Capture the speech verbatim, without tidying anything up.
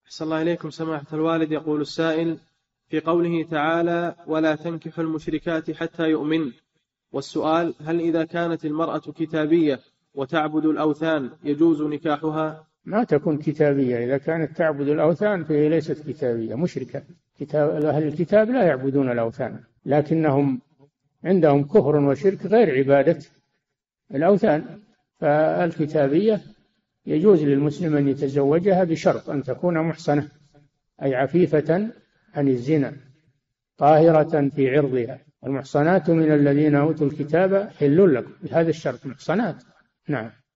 أحسن الله إليكم سماحة الوالد. يقول السائل: في قوله تعالى: ولا تنكحوا المشركات حتى يؤمن، والسؤال: هل إذا كانت المرأة كتابية وتعبد الأوثان يجوز نكاحها؟ ما تكون كتابية، إذا كانت تعبد الأوثان فهي ليست كتابية، مشركة. كتاب أهل الكتاب لا يعبدون الأوثان، لكنهم عندهم كفر وشرك غير عبادة الأوثان. فالكتابية يجوز للمسلم أن يتزوجها بشرط أن تكون محصنة، أي عفيفة عن الزنا، طاهرة في عرضها. المحصنات من الذين أوتوا الكتاب حل لكم، بهذا الشرط محصنات. نعم.